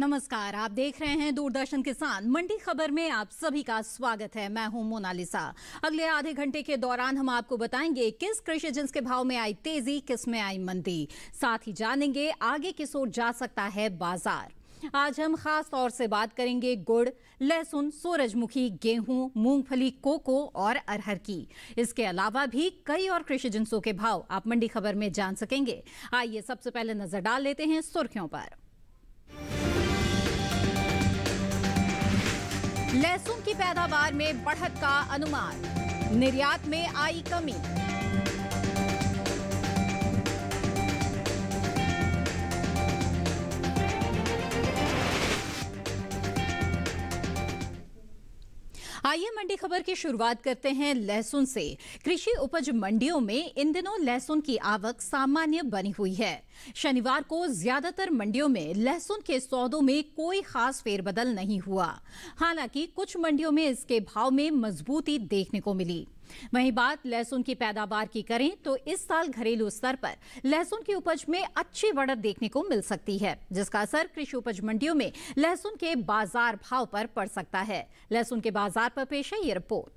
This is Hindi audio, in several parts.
नमस्कार, आप देख रहे हैं दूरदर्शन किसान मंडी खबर में आप सभी का स्वागत है। मैं हूं मोनालिसा। अगले आधे घंटे के दौरान हम आपको बताएंगे किस कृषि जिन्स के भाव में आई तेजी, किस में आई मंदी। साथ ही जानेंगे आगे किस ओर जा सकता है बाजार। आज हम खास तौर से बात करेंगे गुड़, लहसुन, सूरजमुखी, गेहूं, मूंगफली, कोको और अरहर की। इसके अलावा भी कई और कृषि जिन्सों के भाव आप मंडी खबर में जान सकेंगे। आइए सबसे पहले नजर डाल लेते हैं सुर्खियों पर। लहसुन की पैदावार में बढ़त का अनुमान, निर्यात में आई कमी। आइए मंडी खबर की शुरुआत करते हैं लहसुन से। कृषि उपज मंडियों में इन दिनों लहसुन की आवक सामान्य बनी हुई है। शनिवार को ज्यादातर मंडियों में लहसुन के सौदों में कोई खास फेरबदल नहीं हुआ। हालांकि कुछ मंडियों में इसके भाव में मजबूती देखने को मिली। वहीं बात लहसुन की पैदावार की करें तो इस साल घरेलू स्तर पर लहसुन की उपज में अच्छी बढ़त देखने को मिल सकती है, जिसका असर कृषि उपज मंडियों में लहसुन के बाजार भाव पर पड़ सकता है। लहसुन के बाजार पर पेश है ये रिपोर्ट।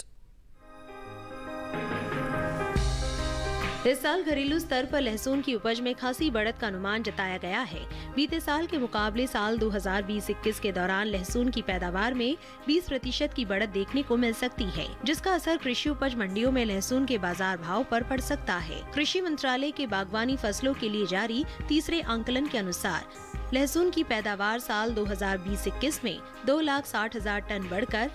इस साल घरेलू स्तर पर लहसुन की उपज में खासी बढ़त का अनुमान जताया गया है। बीते साल के मुकाबले साल 2020-21 के दौरान लहसुन की पैदावार में 20% की बढ़त देखने को मिल सकती है, जिसका असर कृषि उपज मंडियों में लहसुन के बाजार भाव पर पड़ सकता है। कृषि मंत्रालय के बागवानी फसलों के लिए जारी तीसरे आंकलन के अनुसार लहसुन की पैदावार साल 2020-21 में 2,60,000 टन बढ़कर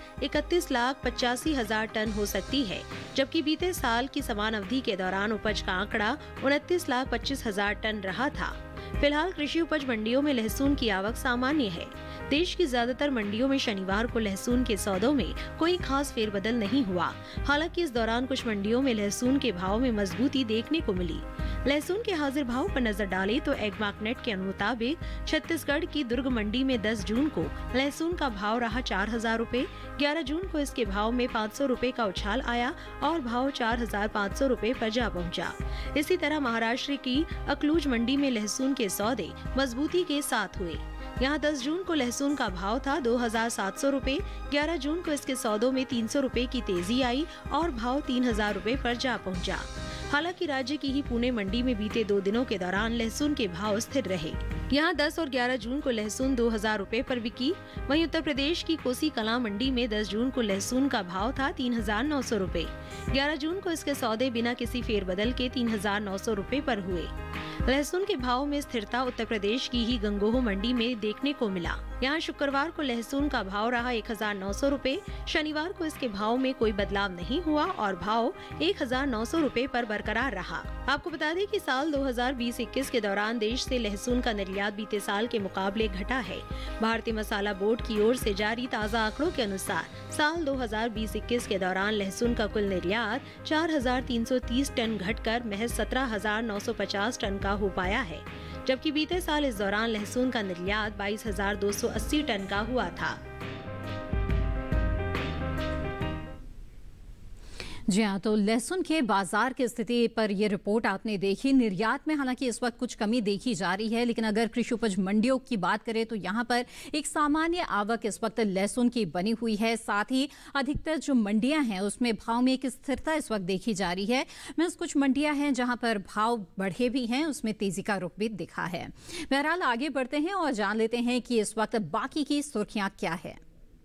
31,85,000 टन हो सकती है, जबकि बीते साल की समान अवधि के दौरान उपज का आंकड़ा 29,25,000 टन रहा था। फिलहाल कृषि उपज मंडियों में लहसुन की आवक सामान्य है। देश की ज्यादातर मंडियों में शनिवार को लहसुन के सौदों में कोई खास फेरबदल नहीं हुआ। हालांकि इस दौरान कुछ मंडियों में लहसुन के भाव में मजबूती देखने को मिली। लहसुन के हाजिर भाव पर नजर डालें तो एग्मार्कनेट के मुताबिक छत्तीसगढ़ की दुर्ग मंडी में 10 जून को लहसुन का भाव रहा 4,000 रूपए। 11 जून को इसके भाव में 500 रूपए का उछाल आया और भाव 4,500 रूपए पर जा पहुंचा। इसी तरह महाराष्ट्र की अकलूज मंडी में लहसुन के सौदे मजबूती के साथ हुए। यहाँ 10 जून को लहसुन का भाव था 2,700 रूपए। 11 जून को इसके सौदों में 300 रूपए की तेजी आई और भाव 3,000 रूपए पर जा पहुंचा। हालांकि राज्य की ही पुणे मंडी में बीते 2 दिनों के दौरान लहसुन के भाव स्थिर रहे। यहाँ 10 और 11 जून को लहसुन 2,000 रूपए पर बिकी। वहीं उत्तर प्रदेश की कोसी कलां मंडी में 10 जून को लहसुन का भाव था 3,900 रूपए। 11 जून को इसके सौदे बिना किसी फेरबदल के 3,900 रूपए पर हुए। लहसुन के भाव में स्थिरता उत्तर प्रदेश की ही गंगोह मंडी में देखने को मिला। यहाँ शुक्रवार को लहसुन का भाव रहा 1,900 रूपए। शनिवार को इसके भाव में कोई बदलाव नहीं हुआ और भाव 1,900 रूपए पर बरकरार रहा। आपको बता दें कि साल 2020-21 के दौरान देश से लहसुन का निर्यात बीते साल के मुकाबले घटा है। भारतीय मसाला बोर्ड की ओर से जारी ताज़ा आंकड़ों के अनुसार साल 2020-21 के दौरान लहसुन का कुल निर्यात 4,330 टन घटकर महज 17,950 टन का हो पाया है, जबकि बीते साल इस दौरान लहसुन का निर्यात 22,280 टन का हुआ था। जी हाँ, तो लहसुन के बाजार की स्थिति पर यह रिपोर्ट आपने देखी। निर्यात में हालांकि इस वक्त कुछ कमी देखी जा रही है, लेकिन अगर कृषि उपज मंडियों की बात करें तो यहाँ पर एक सामान्य आवक इस वक्त लहसुन की बनी हुई है। साथ ही अधिकतर जो मंडियां हैं उसमें भाव में एक स्थिरता इस वक्त देखी जा रही है। मीन्स कुछ मंडियां हैं जहां पर भाव बढ़े भी हैं, उसमें तेजी का रुख भी दिखा है। बहरहाल आगे बढ़ते हैं और जान लेते हैं कि इस वक्त बाकी की सुर्खियां क्या है।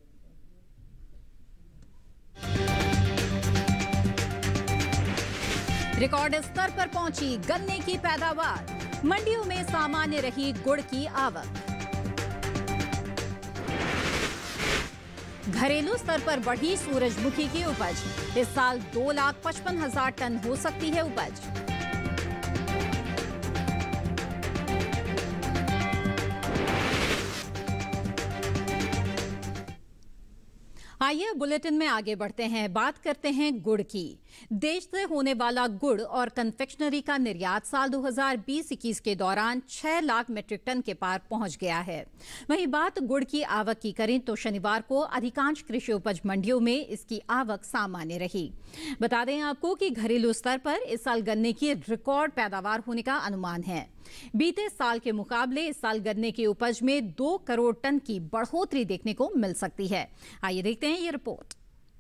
रिकॉर्ड स्तर पर पहुंची गन्ने की पैदावार, मंडियों में सामान्य रही गुड़ की आवक। घरेलू स्तर पर बढ़ी सूरजमुखी की उपज, इस साल 2,55,000 टन हो सकती है उपज। आइए बुलेटिन में आगे बढ़ते हैं, बात करते हैं गुड़ की। देश से होने वाला गुड़ और कन्फेक्शनरी का निर्यात साल 2020-21 के दौरान 6 लाख मीट्रिक टन के पार पहुंच गया है। वहीं बात गुड़ की आवक की करें तो शनिवार को अधिकांश कृषि उपज मंडियों में इसकी आवक सामान्य रही। बता दें आपको कि घरेलू स्तर पर इस साल गन्ने की रिकॉर्ड पैदावार होने का अनुमान है। बीते साल के मुकाबले इस साल गन्ने की उपज में 2 करोड़ टन की बढ़ोतरी देखने को मिल सकती है। आइए देखते हैं ये रिपोर्ट।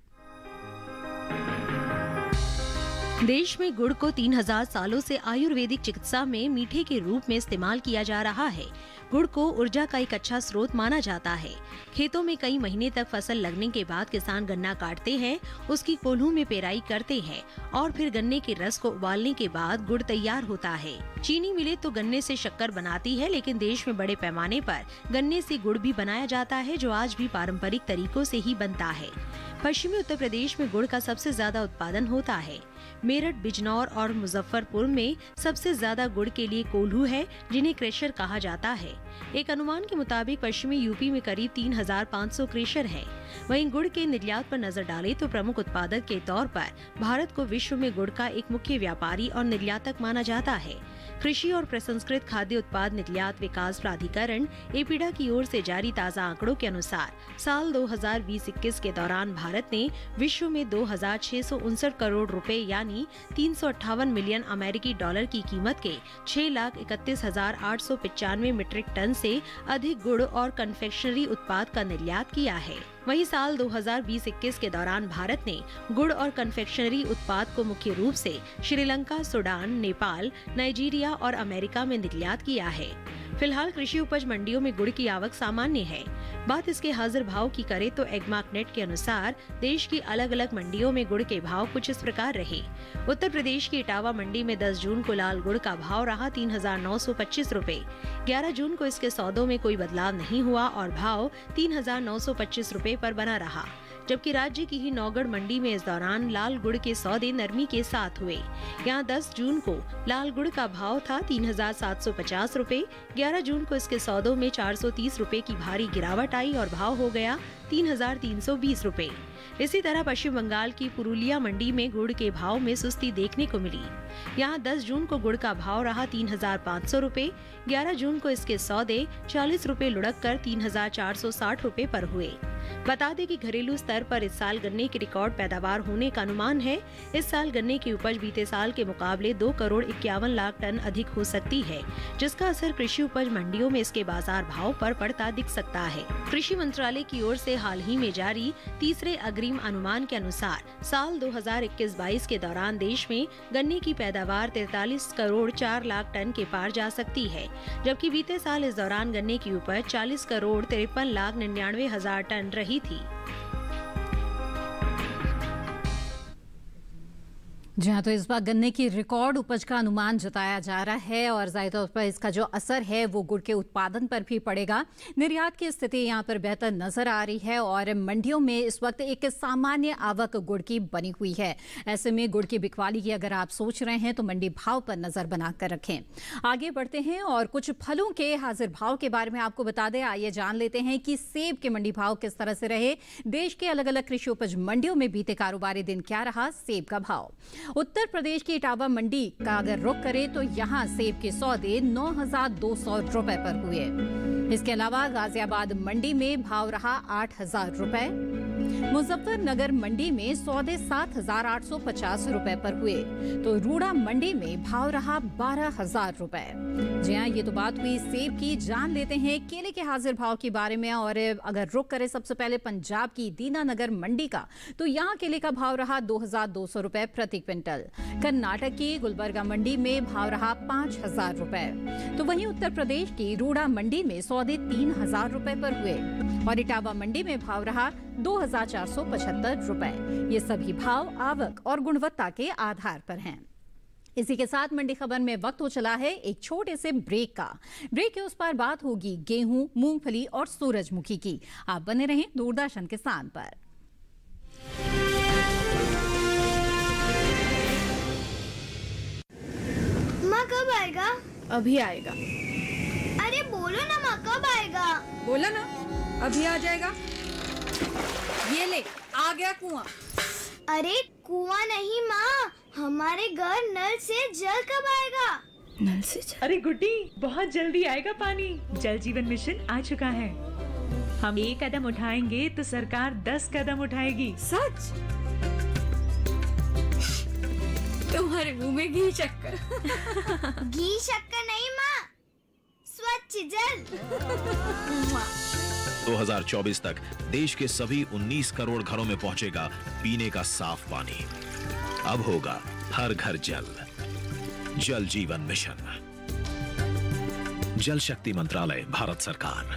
देश में गुड़ को 3000 सालों से आयुर्वेदिक चिकित्सा में मीठे के रूप में इस्तेमाल किया जा रहा है। गुड़ को ऊर्जा का एक अच्छा स्रोत माना जाता है। खेतों में कई महीने तक फसल लगने के बाद किसान गन्ना काटते हैं, उसकी कोल्हू में पेराई करते हैं और फिर गन्ने के रस को उबालने के बाद गुड़ तैयार होता है। चीनी मिलें तो गन्ने से शक्कर बनाती है, लेकिन देश में बड़े पैमाने पर गन्ने से गुड़ भी बनाया जाता है, जो आज भी पारंपरिक तरीकों से ही बनता है। पश्चिमी उत्तर प्रदेश में गुड़ का सबसे ज्यादा उत्पादन होता है। मेरठ, बिजनौर और मुजफ्फरपुर में सबसे ज्यादा गुड़ के लिए कोल्हू है, जिन्हें क्रेशर कहा जाता है। एक अनुमान के मुताबिक पश्चिमी यूपी में करीब 3500 क्रेशर हैं। वहीं गुड़ के निर्यात पर नजर डालें तो प्रमुख उत्पादक के तौर पर भारत को विश्व में गुड़ का एक मुख्य व्यापारी और निर्यातक माना जाता है। कृषि और प्रसंस्कृत खाद्य उत्पाद निर्यात विकास प्राधिकरण एपीडा की ओर से जारी ताज़ा आंकड़ों के अनुसार साल 2020-21 के दौरान भारत ने विश्व में 2669 करोड़ रुपए यानी 358 मिलियन अमेरिकी डॉलर की कीमत के 6,31,895 मीट्रिक टन से अधिक गुड़ और कन्फेक्शनरी उत्पाद का निर्यात किया है। वहीं साल 2020-21 के दौरान भारत ने गुड़ और कन्फेक्शनरी उत्पाद को मुख्य रूप से श्रीलंका, सूडान, नेपाल, नाइजीरिया और अमेरिका में निर्यात किया है। फिलहाल कृषि उपज मंडियों में गुड़ की आवक सामान्य है। बात इसके हाजिर भाव की करें तो एग्मार्कनेट के अनुसार देश की अलग अलग मंडियों में गुड़ के भाव कुछ इस प्रकार रहे। उत्तर प्रदेश की इटावा मंडी में 10 जून को लाल गुड़ का भाव रहा 3,925 रुपए। 11 जून को इसके सौदों में कोई बदलाव नहीं हुआ और भाव 3,925 रुपए पर बना रहा, जबकि राज्य की ही नौगढ़ मंडी में इस दौरान लाल गुड़ के सौदे नरमी के साथ हुए। यहाँ 10 जून को लाल गुड़ का भाव था 3,750 रुपए। 11 जून को इसके सौदों में 430 रुपए की भारी गिरावट आई और भाव हो गया 3,320 रुपए। इसी तरह पश्चिम बंगाल की पुरुलिया मंडी में गुड़ के भाव में सुस्ती देखने को मिली। यहाँ 10 जून को गुड़ का भाव रहा 3,500 रुपए। 11 जून को इसके सौदे 40 रुपए लुढ़क कर 3,460 रुपए पर हुए। बता दें कि घरेलू स्तर पर इस साल गन्ने की रिकॉर्ड पैदावार होने का अनुमान है। इस साल गन्ने की उपज बीते साल के मुकाबले 2 करोड़ 51 लाख टन अधिक हो सकती है, जिसका असर कृषि उपज मंडियों में इसके बाजार भाव पर पड़ता दिख सकता है। कृषि मंत्रालय की ओर से हाल ही में जारी तीसरे अग्रिम अनुमान के अनुसार साल 2021-22 के दौरान देश में गन्ने की पैदावार 43 करोड़ 4 लाख टन के पार जा सकती है, जबकि बीते साल इस दौरान गन्ने की उपज 40 करोड़ 53 लाख 99 हजार टन रही थी। जी हाँ, तो इस बार गन्ने की रिकॉर्ड उपज का अनुमान जताया जा रहा है और जाहिर तौर पर इसका जो असर है वो गुड़ के उत्पादन पर भी पड़ेगा। निर्यात की स्थिति यहाँ पर बेहतर नजर आ रही है और मंडियों में इस वक्त एक सामान्य आवक गुड़ की बनी हुई है। ऐसे में गुड़ की बिकवाली की अगर आप सोच रहे हैं तो मंडी भाव पर नजर बनाकर रखें। आगे बढ़ते हैं और कुछ फलों के हाजिर भाव के बारे में आपको बता दें। आइए जान लेते हैं कि सेब के मंडी भाव किस तरह से रहे। देश के अलग अलग कृषि उपज मंडियों में बीते कारोबारी दिन क्या रहा सेब का भाव। उत्तर प्रदेश की इटावा मंडी का अगर रुख करें तो यहाँ सेब के सौदे 9,200 रुपए पर हुए। इसके अलावा गाजियाबाद मंडी में भाव रहा 8,000 रुपए। मुजफ्फरनगर मंडी में सौदे 7,850 रुपए पर हुए तो रूड़ा मंडी में भाव रहा 12,000 रुपए। जी हाँ, ये तो बात हुई सेब की। जान लेते हैं केले के हाजिर भाव के बारे में और अगर रुख करें सबसे पहले पंजाब की दीनानगर मंडी का तो यहाँ केले का भाव रहा 2,200 रुपए प्रति क्विंटल। कर्नाटक की गुलबर्गा मंडी में भाव रहा 5,000 रुपए। तो वहीं उत्तर प्रदेश की रूड़ा मंडी में सौदे 3,000 रुपए पर हुए और इटावा मंडी में भाव रहा 2,475 रुपए। ये सभी भाव आवक और गुणवत्ता के आधार पर हैं। इसी के साथ मंडी खबर में वक्त हो चला है एक छोटे से ब्रेक का। ब्रेक के उस पार बात होगी गेहूं, मूंगफली और सूरजमुखी की। आप बने रहें दूरदर्शन किसान पर। माँ कब आएगा? अभी आएगा। अरे बोलो ना माँ कब आएगा? बोला ना अभी आ जाएगा। ये ले आ गया कुआं। अरे कुआं नहीं माँ, हमारे घर नल से जल कब आएगा? नल से जल? अरे गुड्डी, बहुत जल्दी आएगा पानी। जल जीवन मिशन आ चुका है। हम 1 कदम उठाएंगे तो सरकार 10 कदम उठाएगी। सच? तुम्हारे मुंह में घी शक्कर। घी शक्कर नहीं माँ, स्वच्छ जल। 2024 तक देश के सभी 19 करोड़ घरों में पहुंचेगा पीने का साफ पानी। अब होगा हर घर जल। जल जीवन मिशन, जल शक्ति मंत्रालय, भारत सरकार।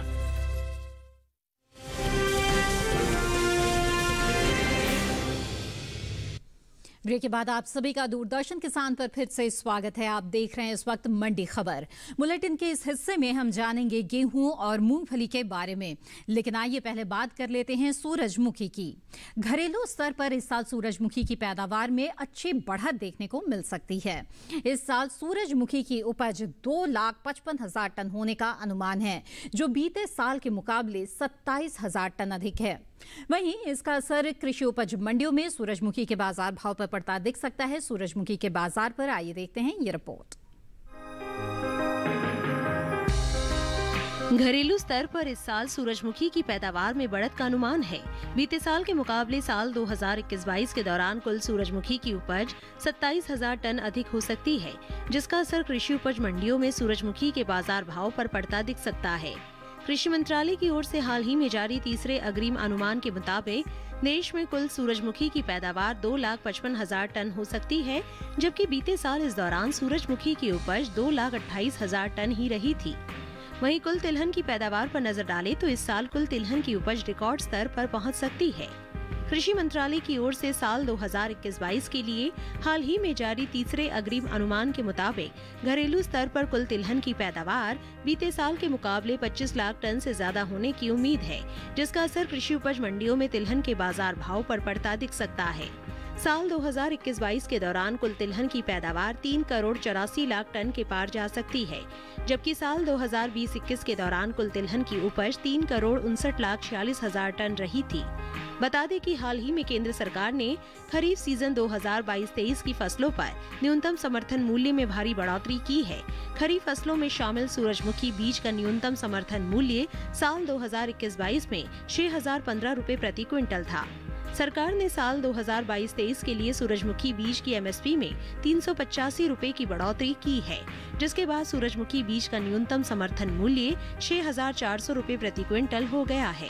ब्रेक के बाद आप सभी का दूरदर्शन किसान पर फिर से स्वागत है। आप देख रहे हैं इस वक्त मंडी खबर। बुलेटिन के इस हिस्से में हम जानेंगे गेहूं और मूंगफली के बारे में, लेकिन आइए पहले बात कर लेते हैं सूरजमुखी की। घरेलू स्तर पर इस साल सूरजमुखी की पैदावार में अच्छी बढ़त देखने को मिल सकती है। इस साल सूरजमुखी की उपज 2,55,000 टन होने का अनुमान है, जो बीते साल के मुकाबले 27,000 टन अधिक है। वहीं इसका असर कृषि उपज मंडियों में सूरजमुखी के बाजार भाव पर पड़ता दिख सकता है। सूरजमुखी के बाजार पर आइए देखते हैं ये रिपोर्ट। घरेलू स्तर पर इस साल सूरजमुखी की पैदावार में बढ़त का अनुमान है। बीते साल के मुकाबले साल 2021-22 के दौरान कुल सूरजमुखी की उपज 27,000 टन अधिक हो सकती है, जिसका असर कृषि उपज मंडियों में सूरजमुखी के बाजार भाव पर पड़ता दिख सकता है। कृषि मंत्रालय की ओर से हाल ही में जारी तीसरे अग्रिम अनुमान के मुताबिक देश में कुल सूरजमुखी की पैदावार 2,55,000 टन हो सकती है, जबकि बीते साल इस दौरान सूरजमुखी की उपज 2,28,000 टन ही रही थी। वहीं कुल तिलहन की पैदावार पर नजर डालें तो इस साल कुल तिलहन की उपज रिकॉर्ड स्तर पर पहुंच सकती है। कृषि मंत्रालय की ओर से साल 2021-22 के लिए हाल ही में जारी तीसरे अग्रिम अनुमान के मुताबिक घरेलू स्तर पर कुल तिलहन की पैदावार बीते साल के मुकाबले 25 लाख टन से ज्यादा होने की उम्मीद है, जिसका असर कृषि उपज मंडियों में तिलहन के बाजार भाव पर पड़ता दिख सकता है। साल 2021-22 के दौरान कुल तिलहन की पैदावार 3 करोड़ 84 लाख टन के पार जा सकती है, जबकि साल 2020-21 के दौरान कुल तिलहन की उपज 3 करोड़ 59,46,000 टन रही थी। बता दें कि हाल ही में केंद्र सरकार ने खरीफ सीजन 2022-23 की फसलों पर न्यूनतम समर्थन मूल्य में भारी बढ़ोतरी की है। खरीफ फसलों में शामिल सूरजमुखी बीज का न्यूनतम समर्थन मूल्य साल 2021-22 में 6,015 रुपए प्रति क्विंटल था। सरकार ने साल 2022-23 के लिए सूरजमुखी बीज की एमएसपी में 385 रुपए की बढ़ोतरी की है, जिसके बाद सूरजमुखी बीज का न्यूनतम समर्थन मूल्य 6,400 रुपए प्रति क्विंटल हो गया है।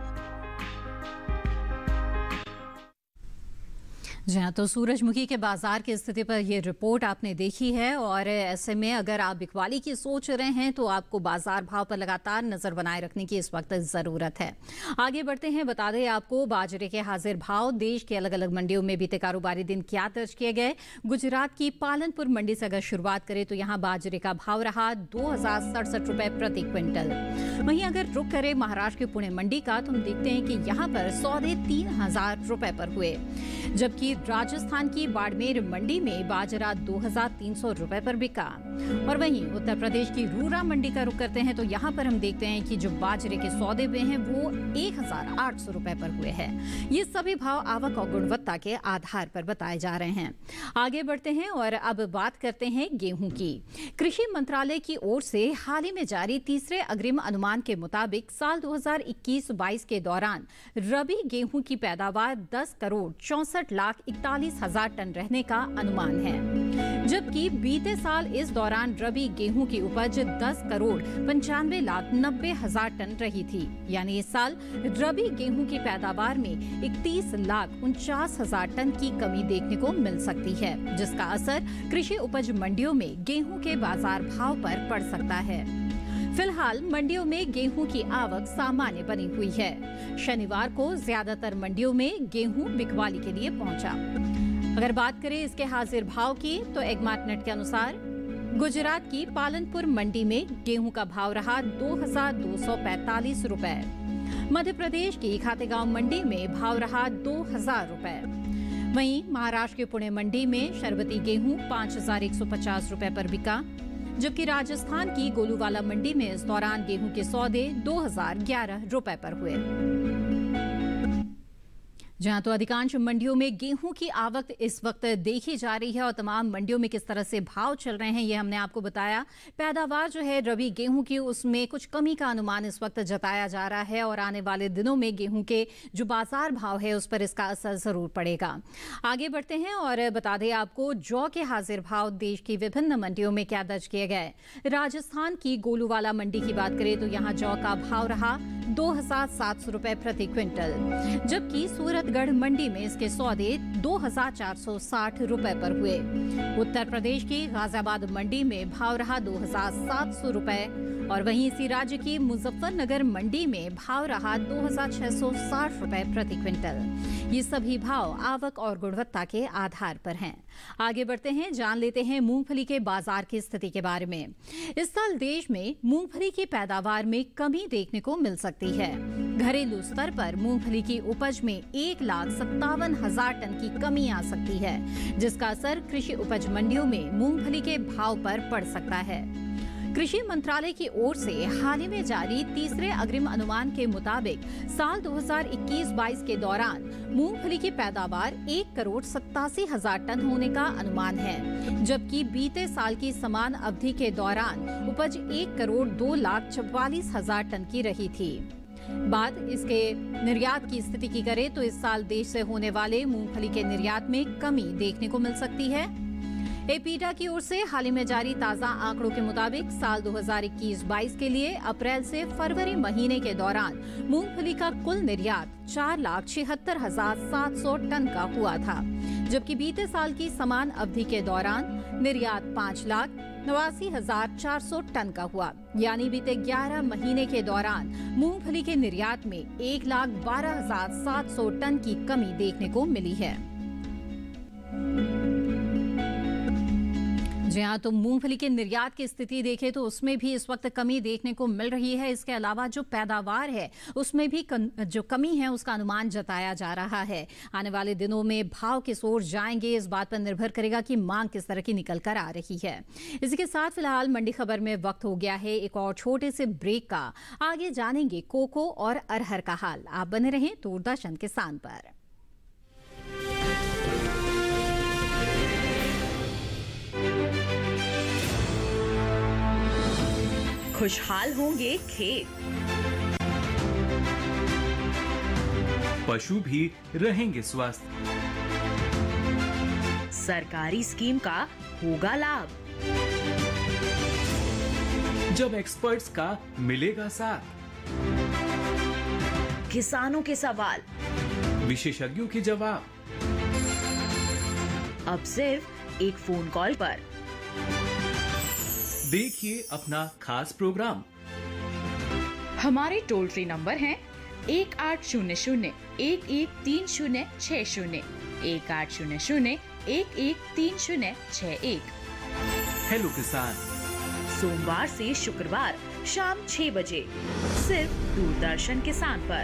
जी हाँ, तो सूरजमुखी के बाजार की स्थिति पर ये रिपोर्ट आपने देखी है, और ऐसे में अगर आप बिकवाली की सोच रहे हैं तो आपको बाजार भाव पर लगातार नजर बनाए रखने की इस वक्त जरूरत है। आगे बढ़ते हैं, बता दें आपको बाजरे के हाजिर भाव देश के अलग अलग मंडियों में बीते कारोबारी दिन क्या दर्ज किए गए। गुजरात की पालनपुर मंडी से अगर शुरुआत करें तो यहाँ बाजरे का भाव रहा 2,067 रुपए प्रति क्विंटल। वहीं अगर रुक करें महाराष्ट्र के पुणे मंडी का तो हम देखते हैं कि यहाँ पर सौदे 3,000 रुपए पर हुए, जबकि राजस्थान की बाड़मेर मंडी में बाजरा 2,300 रुपए पर बिका। और वहीं उत्तर प्रदेश की रूरा मंडी का रुख करते हैं तो यहाँ पर हम देखते हैं कि जो बाजरे के सौदे हुए हैं वो 1,800 रुपए पर हुए हैं। ये सभी भाव आवक और गुणवत्ता के आधार पर बताए जा रहे हैं। आगे बढ़ते हैं और अब बात करते हैं गेहूं की। कृषि मंत्रालय की ओर से हाल ही में जारी तीसरे अग्रिम अनुमान के मुताबिक साल 2021-22 के दौरान रबी गेहूं की पैदावार 10 करोड़ 64,41,000 टन रहने का अनुमान है, जबकि बीते साल इस दौरान रबी गेहूं की उपज 10 करोड़ 95,90,000 टन रही थी। यानी इस साल रबी गेहूं की पैदावार में 31,49,000 टन की कमी देखने को मिल सकती है, जिसका असर कृषि उपज मंडियों में गेहूं के बाजार भाव पर पड़ सकता है। फिलहाल मंडियों में गेहूं की आवक सामान्य बनी हुई है। शनिवार को ज्यादातर मंडियों में गेहूं बिकवाली के लिए पहुंचा। अगर बात करें इसके हाजिर भाव की तो एगमार्टनेट के अनुसार गुजरात की पालनपुर मंडी में गेहूं का भाव रहा 2,245 रुपए। मध्य प्रदेश की खातेगांव मंडी में भाव रहा 2,000 रुपए। वहीं महाराष्ट्र के पुणे मंडी में शरबती गेहूं 5,150 रुपए पर बिका, जबकि राजस्थान की गोलूवाला मंडी में इस दौरान गेहूं के सौदे 2,011 रुपए पर हुए। जहां तो अधिकांश मंडियों में गेहूं की आवक इस वक्त देखी जा रही है और तमाम मंडियों में किस तरह से भाव चल रहे हैं ये हमने आपको बताया। पैदावार जो है रबी गेहूं की उसमें कुछ कमी का अनुमान इस वक्त जताया जा रहा है और आने वाले दिनों में गेहूं के जो बाजार भाव है उस पर इसका असर जरूर पड़ेगा। आगे बढ़ते हैं और बता दें आपको जौ के हाजिर भाव देश की विभिन्न मंडियों में क्या दर्ज किए गए। राजस्थान की गोलूवाला मंडी की बात करें तो यहाँ जौ का भाव रहा 2,700 रुपए प्रति क्विंटल, जबकि सूरतगढ़ मंडी में इसके सौदे 2,460 रुपए पर हुए। उत्तर प्रदेश की गाजियाबाद मंडी में भाव रहा 2,700 रुपए और वहीं इसी राज्य की मुजफ्फरनगर मंडी में भाव रहा 2,660 रुपए प्रति क्विंटल। ये सभी भाव आवक और गुणवत्ता के आधार पर हैं। आगे बढ़ते हैं, जान लेते हैं मूंगफली के बाजार की स्थिति के बारे में। इस साल देश में मूंगफली की पैदावार में कमी देखने को मिल सकती है। घरेलू स्तर पर मूंगफली की उपज में 1,57,000 टन की कमी आ सकती है, जिसका असर कृषि उपज मंडियों में मूंगफली के भाव पर पड़ सकता है। कृषि मंत्रालय की ओर से हाल ही में जारी तीसरे अग्रिम अनुमान के मुताबिक साल 2021-22 के दौरान मूंगफली की पैदावार 1,87,000 टन होने का अनुमान है, जबकि बीते साल की समान अवधि के दौरान उपज 1,02,44,000 टन की रही थी। बात इसके निर्यात की स्थिति की करें तो इस साल देश से होने वाले मूंगफली के निर्यात में कमी देखने को मिल सकती है। एपीडा की ओर से हाल ही में जारी ताजा आंकड़ों के मुताबिक साल 2021-22 के लिए अप्रैल से फरवरी महीने के दौरान मूंगफली का कुल निर्यात 4,76,700 टन का हुआ था, जबकि बीते साल की समान अवधि के दौरान निर्यात 5,89,400 टन का हुआ। यानी बीते 11 महीने के दौरान मूंगफली के निर्यात में 1,12,700 टन की कमी देखने को मिली है। जी हाँ, तो मूंगफली के निर्यात की स्थिति देखें तो उसमें भी इस वक्त कमी देखने को मिल रही है। इसके अलावा जो पैदावार है उसमें भी जो कमी है उसका अनुमान जताया जा रहा है। आने वाले दिनों में भाव किस ओर जाएंगे इस बात पर निर्भर करेगा कि मांग किस तरह की निकल कर आ रही है। इसी के साथ फिलहाल मंडी खबर में वक्त हो गया है एक और छोटे से ब्रेक का। आगे जानेंगे कोको और अरहर का हाल। आप बने रहें दूरदर्शन किसान पर। खुशहाल होंगे खेत, पशु भी रहेंगे स्वस्थ, सरकारी स्कीम का होगा लाभ, जब एक्सपर्ट्स का मिलेगा साथ, किसानों के सवाल, विशेषज्ञों के जवाब, अब सिर्फ एक फोन कॉल पर। देखिए अपना खास प्रोग्राम। हमारे टोल फ्री नंबर हैं 1800-113060, 1800-113061। हेलो किसान, सोमवार से शुक्रवार शाम 6 बजे सिर्फ दूरदर्शन किसान पर।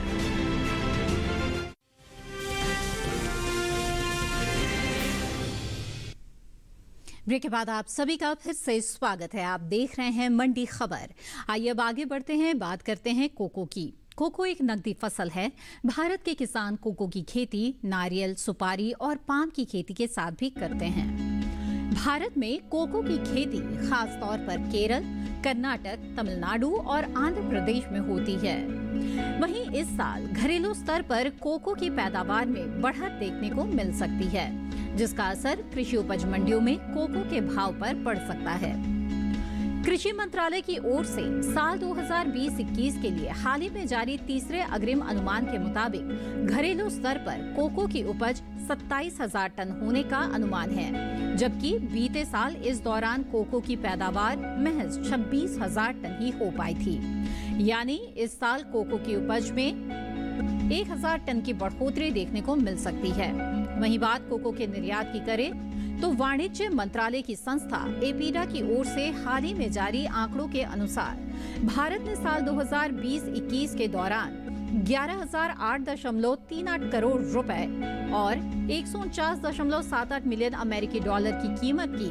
ब्रेक के बाद आप सभी का फिर से स्वागत है। आप देख रहे हैं मंडी खबर। आइए अब आगे बढ़ते हैं, बात करते हैं कोको की। कोको एक नकदी फसल है। भारत के किसान कोको की खेती नारियल, सुपारी और पाम की खेती के साथ भी करते हैं। भारत में कोको की खेती खास तौर पर केरल, कर्नाटक, तमिलनाडु और आंध्र प्रदेश में होती है। वहीं इस साल घरेलू स्तर पर कोको की पैदावार में बढ़त देखने को मिल सकती है, जिसका असर कृषि उपज मंडियों में कोको के भाव पर पड़ सकता है। कृषि मंत्रालय की ओर से साल 2020-21 के लिए हाल ही में जारी तीसरे अग्रिम अनुमान के मुताबिक घरेलू स्तर पर कोको की उपज 27,000 टन होने का अनुमान है, जबकि बीते साल इस दौरान कोको की पैदावार महज 26,000 टन ही हो पाई थी। यानी इस साल कोको की उपज में 1,000 टन की बढ़ोतरी देखने को मिल सकती है। वहीं बात कोको के निर्यात की करें तो वाणिज्य मंत्रालय की संस्था एपीडा की ओर से हाल ही में जारी आंकड़ों के अनुसार भारत ने साल 2020-21 के दौरान 11,008.38 करोड़ रुपए और 149.78 मिलियन अमेरिकी डॉलर की कीमत की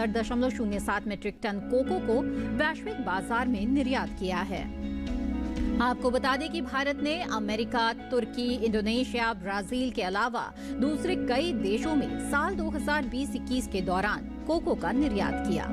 25,768.07 मीट्रिक टन कोको को वैश्विक बाजार में निर्यात किया है। आपको बता दें कि भारत ने अमेरिका, तुर्की, इंडोनेशिया, ब्राजील के अलावा दूसरे कई देशों में साल 2020-21 के दौरान कोको का निर्यात किया।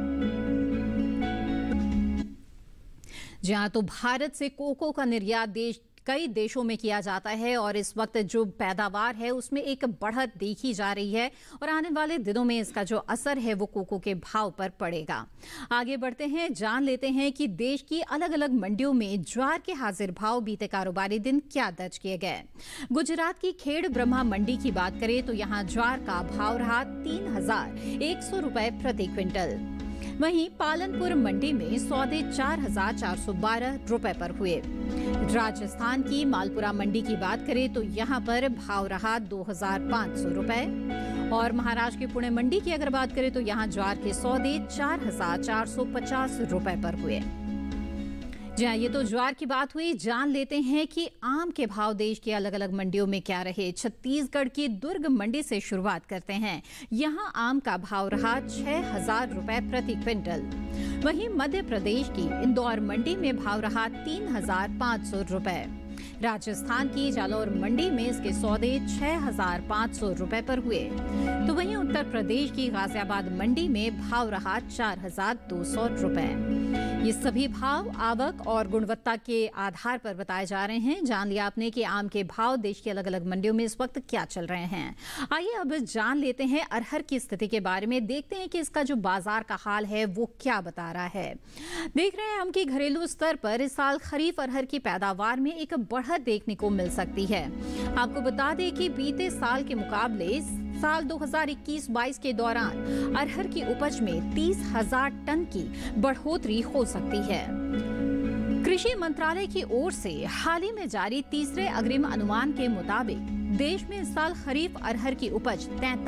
जहां तो भारत से कोको का निर्यात कई देशों में किया जाता है और इस वक्त जो पैदावार है उसमें एक बढ़त देखी जा रही है और आने वाले दिनों में इसका जो असर है वो कोको के भाव पर पड़ेगा। आगे बढ़ते हैं, जान लेते हैं कि देश की अलग अलग मंडियों में ज्वार के हाजिर भाव बीते कारोबारी दिन क्या दर्ज किए गए। गुजरात की खेड़ ब्रह्मा मंडी की बात करें तो यहाँ ज्वार का भाव रहा 3,100 रुपए प्रति क्विंटल। वहीं पालनपुर मंडी में सौदे 4,412 रुपए पर हुए। राजस्थान की मालपुरा मंडी की बात करें तो यहां पर भाव रहा 2,500 रुपए और महाराष्ट्र की पुणे मंडी की अगर बात करें तो यहां ज्वार के सौदे 4,450 रुपए पर हुए। जी हाँ, ये तो ज्वार की बात हुई। जान लेते हैं कि आम के भाव देश की अलग अलग मंडियों में क्या रहे। छत्तीसगढ़ की दुर्ग मंडी से शुरुआत करते हैं। यहाँ आम का भाव रहा 6,000 रुपए प्रति क्विंटल। वहीं मध्य प्रदेश की इंदौर मंडी में भाव रहा 3,500 रुपए। राजस्थान की जालौर मंडी में इसके सौदे 6,500 रुपए पर हुए। तो वहीं उत्तर प्रदेश की गाजियाबाद मंडी में भाव रहा 4,200 रुपए। ये सभी भाव आवक और गुणवत्ता के आधार पर बताए जा रहे हैं। जान लिया आपने कि आम के भाव देश की अलग अलग मंडियों में इस वक्त क्या चल रहे हैं। आइए अब जान लेते हैं अरहर की स्थिति के बारे में। देखते हैं कि इसका जो बाजार का हाल है वो क्या बता रहा है। देख रहे हैं हम कि घरेलू स्तर पर इस साल खरीफ अरहर की पैदावार में एक बढ़त देखने को मिल सकती है। आपको बता दें कि बीते साल के मुकाबले साल 2021-22 के दौरान अरहर की उपज में 30,000 टन की बढ़ोतरी हो सकती है। कृषि मंत्रालय की ओर से हाल ही में जारी तीसरे अग्रिम अनुमान के मुताबिक देश में इस साल खरीफ अरहर की उपज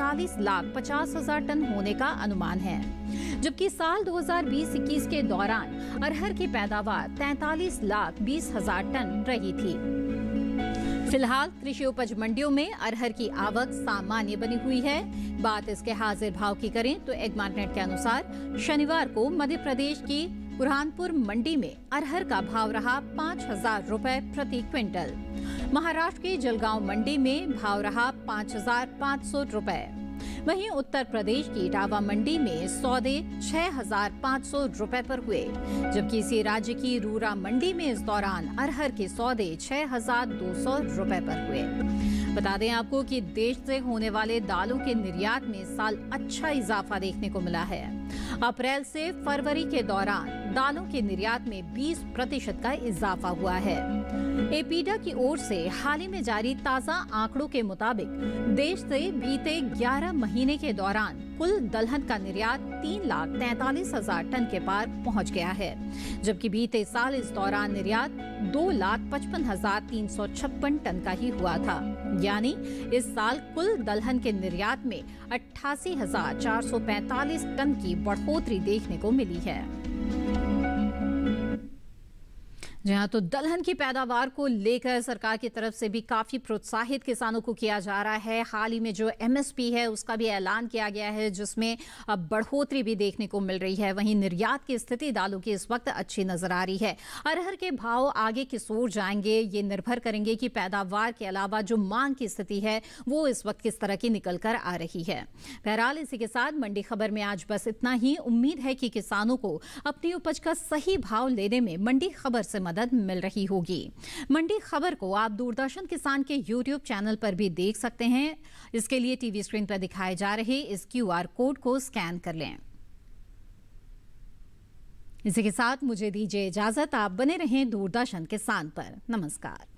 43,50,000 टन होने का अनुमान है, जबकि साल 2020-21 के दौरान अरहर की पैदावार 43,20,000 टन रही थी। फिलहाल कृषि उपज मंडियों में अरहर की आवक सामान्य बनी हुई है। बात इसके हाजिर भाव की करें तो एग्मार्टनेट के अनुसार शनिवार को मध्य प्रदेश की बुरहानपुर मंडी में अरहर का भाव रहा 5,000 रुपए प्रति क्विंटल। महाराष्ट्र की जलगांव मंडी में भाव रहा 5,500 रुपए। वहीं उत्तर प्रदेश की इटावा मंडी में सौदे 6,500 रुपए पर हुए, जबकि इसी राज्य की रूरा मंडी में इस दौरान अरहर के सौदे 6,200 रुपए पर हुए। बता दें आपको कि देश से होने वाले दालों के निर्यात में इस साल अच्छा इजाफा देखने को मिला है। अप्रैल से फरवरी के दौरान दालों के निर्यात में 20% का इजाफा हुआ है। एपीडा की ओर से हाल ही में जारी ताजा आंकड़ों के मुताबिक देश से बीते 11 महीने के दौरान कुल दलहन का निर्यात 3,43,000 टन के पार पहुंच गया है, जबकि बीते साल इस दौरान निर्यात 2,55,356 टन का ही हुआ था। यानी इस साल कुल दलहन के निर्यात में 88,445 टन की बढ़ोतरी देखने को मिली है। जहां तो दलहन की पैदावार को लेकर सरकार की तरफ से भी काफी प्रोत्साहित किसानों को किया जा रहा है। हाल ही में जो एमएसपी है उसका भी ऐलान किया गया है, जिसमें अब बढ़ोतरी भी देखने को मिल रही है। वहीं निर्यात की स्थिति दालों की इस वक्त अच्छी नजर आ रही है। अरहर के भाव आगे किस ओर जाएंगे ये निर्भर करेंगे कि पैदावार के अलावा जो मांग की स्थिति है वो इस वक्त किस तरह की निकल कर आ रही है। बहरहाल इसी के साथ मंडी खबर में आज बस इतना ही। उम्मीद है कि किसानों को अपनी उपज का सही भाव लेने में मंडी खबर से मदद मिल रही होगी। मंडी खबर को आप दूरदर्शन किसान के YouTube चैनल पर भी देख सकते हैं। इसके लिए टीवी स्क्रीन पर दिखाए जा रहे इस QR कोड को स्कैन कर लें। इसी के साथ मुझे दीजिए इजाजत। आप बने रहें दूरदर्शन किसान पर। नमस्कार।